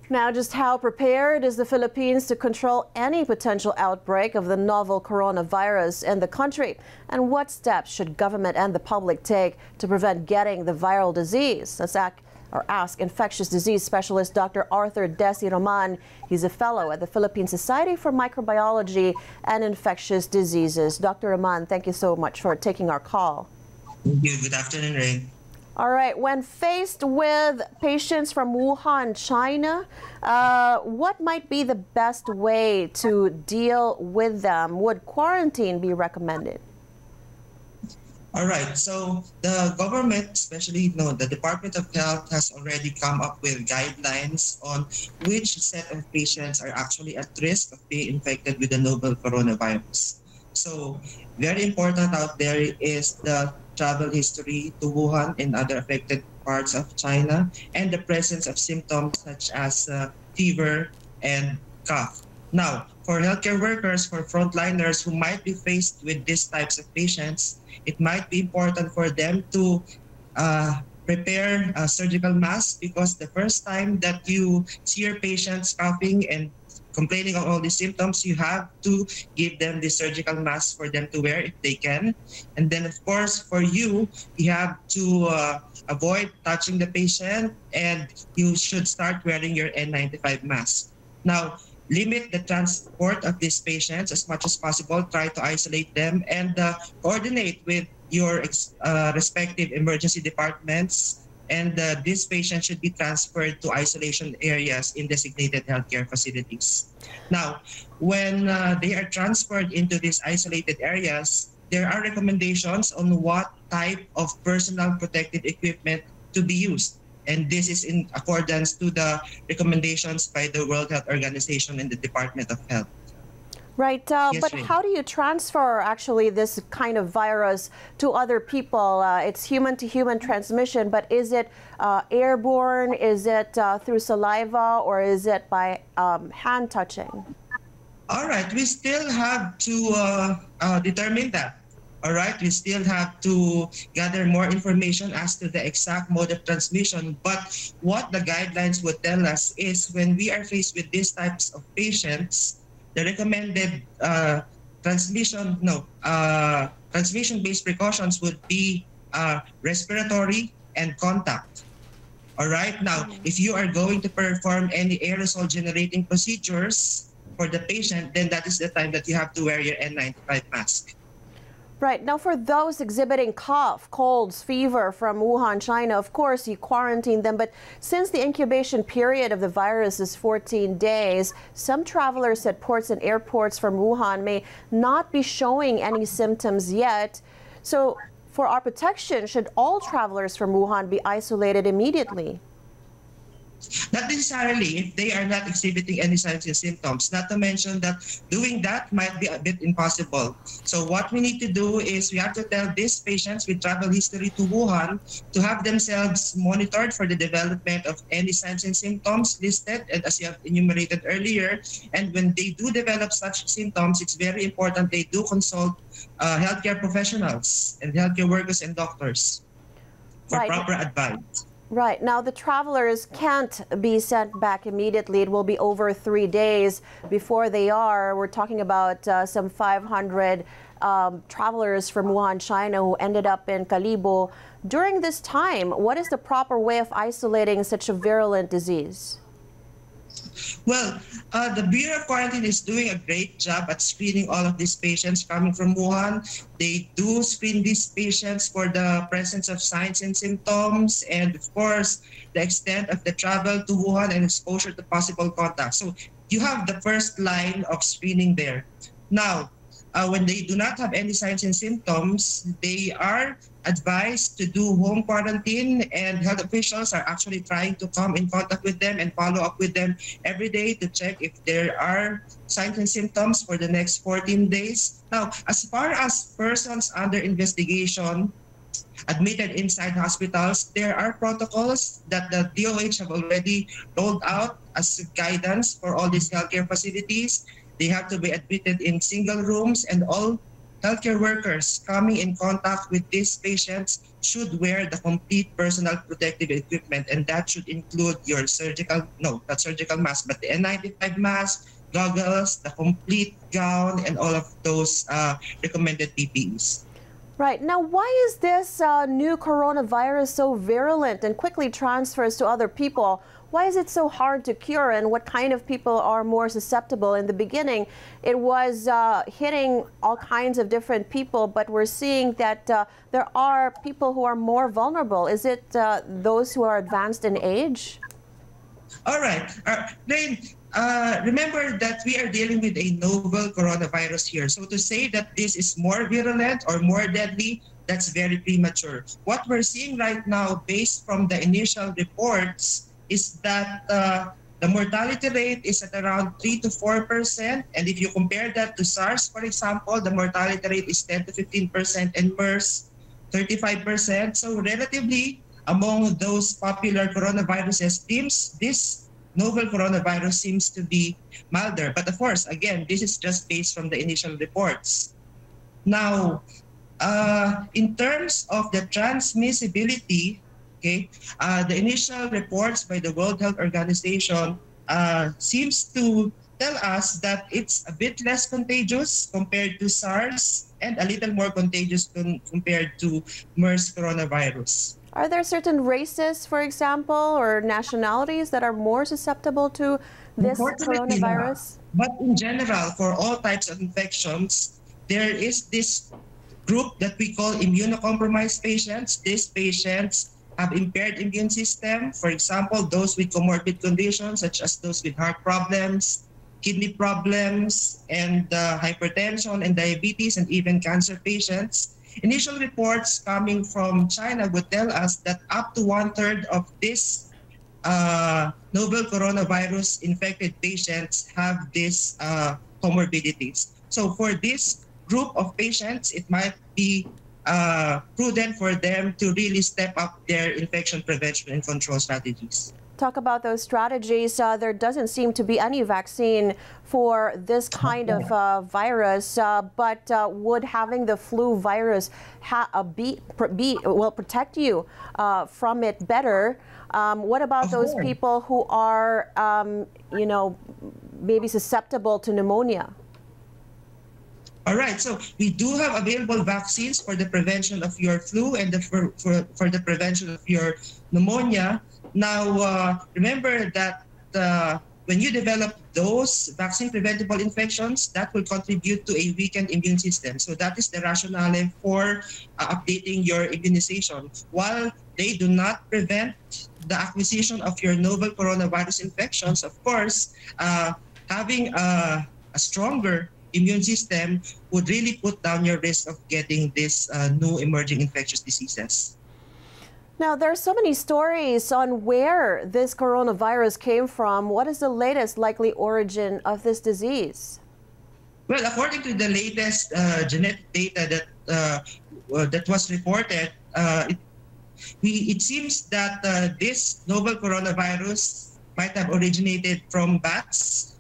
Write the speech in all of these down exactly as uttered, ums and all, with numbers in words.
Now, just how prepared is the Philippines to control any potential outbreak of the novel coronavirus in the country? And what steps should government and the public take to prevent getting the viral disease? Let's ask, or ask infectious disease specialist Doctor Arthur Dessi Roman. He's a fellow at the Philippine Society for Microbiology and Infectious Diseases. Doctor Roman, thank you so much for taking our call. Thank you. Good afternoon, Ray. All right, when faced with patients from Wuhan, China, uh, what might be the best way to deal with them? Would quarantine be recommended? All right, so the government, especially you know, the Department of Health, has already come up with guidelines on which set of patients are actually at risk of being infected with the novel coronavirus. So very important out there is the travel history to Wuhan and other affected parts of China, and the presence of symptoms such as uh, fever and cough. Now, for healthcare workers, for frontliners who might be faced with these types of patients, it might be important for them to uh, prepare a surgical mask, because the first time that you see your patients coughing and complaining of all these symptoms, you have to give them the surgical mask for them to wear if they can. And then, of course, for you, you have to uh, avoid touching the patient, and you should start wearing your N ninety-five mask. Now, limit the transport of these patients as much as possible. Try to isolate them and uh, coordinate with your uh, respective emergency departments. And uh, this patient should be transferred to isolation areas in designated healthcare facilities. Now, when uh, they are transferred into these isolated areas, there are recommendations on what type of personal protective equipment to be used. And this is in accordance to the recommendations by the World Health Organization and the Department of Health. Right, uh, yes, but Ray. How do you transfer actually this kind of virus to other people? Uh, it's human-to-human transmission, but is it uh, airborne? Is it uh, through saliva, or is it by um, hand touching? All right, we still have to uh, uh, determine that. All right, we still have to gather more information as to the exact mode of transmission. But what the guidelines would tell us is when we are faced with these types of patients, the recommended uh, transmission, no, uh, transmission-based precautions would be uh, respiratory and contact. All right. Now, if you are going to perform any aerosol-generating procedures for the patient, then that is the time that you have to wear your N ninety-five mask. Right. Now, for those exhibiting cough, colds, fever from Wuhan, China, of course, you quarantine them. But since the incubation period of the virus is fourteen days, some travelers at ports and airports from Wuhan may not be showing any symptoms yet. So for our protection, should all travelers from Wuhan be isolated immediately? Not necessarily if they are not exhibiting any signs and symptoms, not to mention that doing that might be a bit impossible. So what we need to do is we have to tell these patients with travel history to Wuhan to have themselves monitored for the development of any signs and symptoms listed, and as you have enumerated earlier. And when they do develop such symptoms, it's very important they do consult uh, healthcare professionals and healthcare workers and doctors for Right. proper advice. Right. Now, the travelers can't be sent back immediately. It will be over three days before they are. We're talking about uh, some five hundred um, travelers from Wuhan, China, who ended up in Kalibo. During this time, what is the proper way of isolating such a virulent disease? Well, uh, the Bureau of Quarantine is doing a great job at screening all of these patients coming from Wuhan. They do screen these patients for the presence of signs and symptoms, and of course, the extent of the travel to Wuhan and exposure to possible contacts. So you have the first line of screening there. Now, uh, when they do not have any signs and symptoms, they are advised to do home quarantine, and health officials are actually trying to come in contact with them and follow up with them every day to check if there are signs and symptoms for the next fourteen days. Now, as far as persons under investigation admitted inside hospitals, there are protocols that the D O H have already rolled out as guidance for all these healthcare facilities. They have to be admitted in single rooms, and all healthcare workers coming in contact with these patients should wear the complete personal protective equipment, and that should include your surgical, no, not surgical mask, but the N ninety-five mask, goggles, the complete gown, and all of those uh, recommended P P Es. Right. Now, why is this uh, new coronavirus so virulent and quickly transfers to other people? Why is it so hard to cure, and what kind of people are more susceptible? In the beginning, it was uh, hitting all kinds of different people, but we're seeing that uh, there are people who are more vulnerable. Is it uh, those who are advanced in age? All right. Uh, then, uh, remember that we are dealing with a novel coronavirus here. So to say that this is more virulent or more deadly, that's very premature. What we're seeing right now, based from the initial reports, is that uh, the mortality rate is at around three to four percent. And if you compare that to SARS, for example, the mortality rate is ten to fifteen percent, and MERS, thirty-five percent. So relatively, among those popular coronaviruses, teams, this novel coronavirus seems to be milder. But of course, again, this is just based from the initial reports. Now, uh, in terms of the transmissibility, okay, uh, the initial reports by the World Health Organization uh, seems to tell us that it's a bit less contagious compared to SARS and a little more contagious compared to MERS coronavirus. Are there certain races, for example, or nationalities that are more susceptible to this coronavirus? Not. But in general, for all types of infections, there is this group that we call immunocompromised patients. These patients have impaired immune system. For example, those with comorbid conditions, such as those with heart problems, kidney problems, and uh, hypertension and diabetes, and even cancer patients. Initial reports coming from China would tell us that up to one-third of this uh, novel coronavirus infected patients have these uh, comorbidities. So for this group of patients, it might be uh, prudent for them to really step up their infection prevention and control strategies. Talk about those strategies. Uh, there doesn't seem to be any vaccine for this kind of uh, virus, uh, but uh, would having the flu virus ha uh, be, be well protect you uh, from it better? Um, what about those people who are, um, you know, maybe susceptible to pneumonia? All right, so we do have available vaccines for the prevention of your flu and the, for, for, for the prevention of your pneumonia. Now, uh, remember that uh, when you develop those vaccine-preventable infections, that will contribute to a weakened immune system. So that is the rationale for uh, updating your immunization. While they do not prevent the acquisition of your novel coronavirus infections, of course, uh, having a, a stronger immune system would really put down your risk of getting these uh, new emerging infectious diseases. Now, there are so many stories on where this coronavirus came from. What is the latest likely origin of this disease? Well, according to the latest uh, genetic data that uh, that was reported, uh, it, we, it seems that uh, this novel coronavirus might have originated from bats,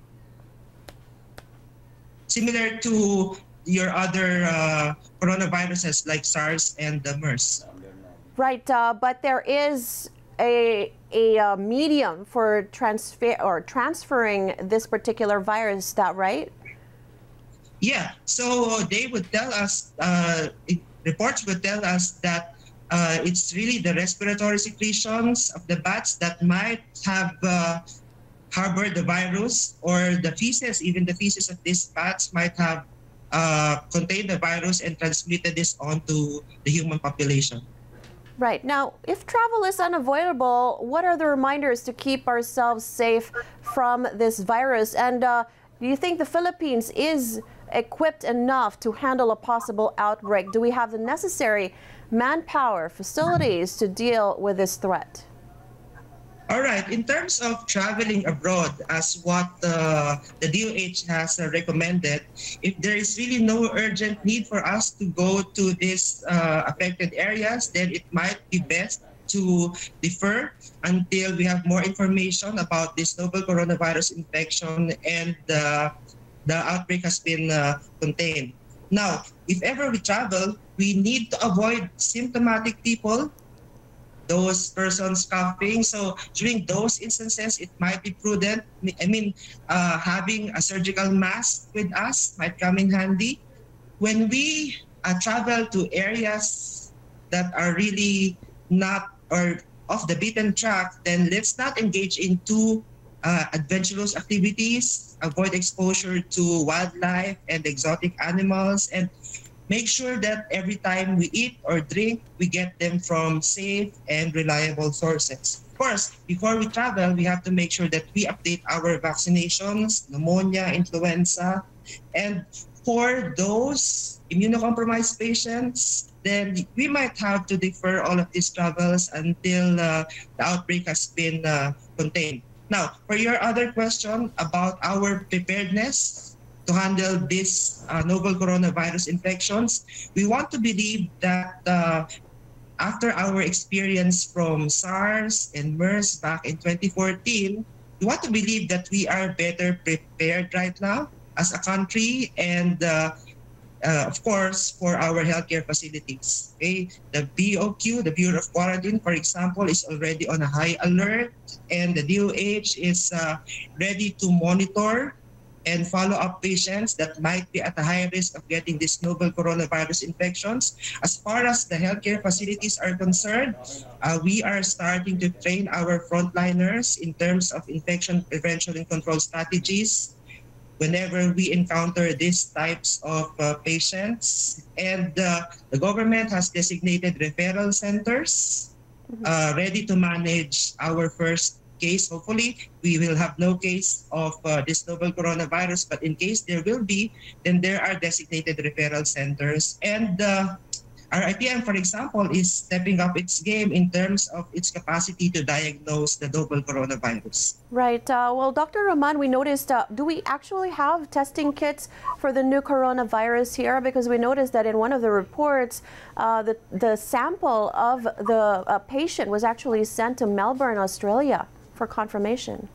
similar to your other uh, coronaviruses like SARS and the MERS. Right, uh, but there is a, a uh, medium for transfer or transferring this particular virus, is that right? Yeah, so they would tell us, uh, it, reports would tell us that uh, it's really the respiratory secretions of the bats that might have uh, harbored the virus, or the feces, even the feces of these bats might have uh, contained the virus and transmitted this onto the human population. Right. Now, if travel is unavoidable, what are the reminders to keep ourselves safe from this virus? And uh, do you think the Philippines is equipped enough to handle a possible outbreak? Do we have the necessary manpower, facilities to deal with this threat? All right. In terms of traveling abroad, as what uh, the D O H has uh, recommended, if there is really no urgent need for us to go to these uh, affected areas, then it might be best to defer until we have more information about this novel coronavirus infection and uh, the outbreak has been uh, contained. Now, if ever we travel, we need to avoid symptomatic people, those persons coughing. So during those instances, it might be prudent. I mean, uh, having a surgical mask with us might come in handy. When we uh, travel to areas that are really not or off the beaten track, then let's not engage in too uh, adventurous activities, avoid exposure to wildlife and exotic animals, and make sure that every time we eat or drink, we get them from safe and reliable sources. Of course, before we travel, we have to make sure that we update our vaccinations, pneumonia, influenza, and for those immunocompromised patients, then we might have to defer all of these travels until uh, the outbreak has been uh, contained. Now, for your other question about our preparedness to handle this uh, novel coronavirus infections, we want to believe that uh, after our experience from SARS and MERS back in twenty fourteen, we want to believe that we are better prepared right now as a country and uh, uh, of course for our healthcare facilities. Okay, the B O Q, the Bureau of Quarantine, for example, is already on a high alert, and the D O H is uh, ready to monitor and follow up patients that might be at a high risk of getting these novel coronavirus infections. As far as the healthcare facilities are concerned, uh, we are starting to train our frontliners in terms of infection prevention and control strategies whenever we encounter these types of uh, patients. And uh, the government has designated referral centers uh, ready to manage our first case. Hopefully, we will have no case of uh, this novel coronavirus, but in case there will be, then there are designated referral centers. And uh, our I P M, for example, is stepping up its game in terms of its capacity to diagnose the novel coronavirus. Right. Uh, well, Doctor Roman, we noticed, uh, do we actually have testing kits for the new coronavirus here? Because we noticed that in one of the reports, uh, the, the sample of the uh, patient was actually sent to Melbourne, Australia for confirmation.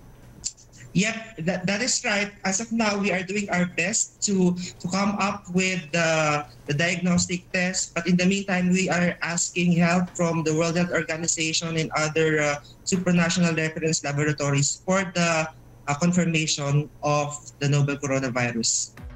Yep, that, that is right. As of now, we are doing our best to, to come up with the, the diagnostic test. But in the meantime, we are asking help from the World Health Organization and other uh, supranational reference laboratories for the uh, confirmation of the novel coronavirus.